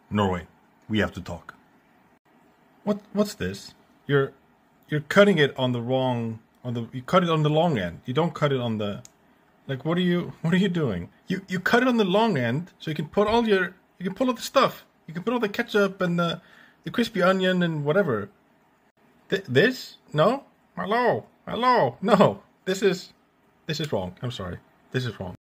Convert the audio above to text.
Norway, we have to talk. What's this? You're cutting it on the wrong you cut it on the long end. You don't cut it on the like what are you doing? You cut it on the long end so you can put all the stuff. You can put all the ketchup and the crispy onion and whatever. This? No? Hello. No. This is wrong. I'm sorry. This is wrong.